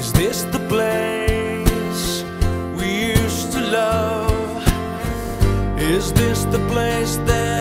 Is this the place we used to love? Is this the place that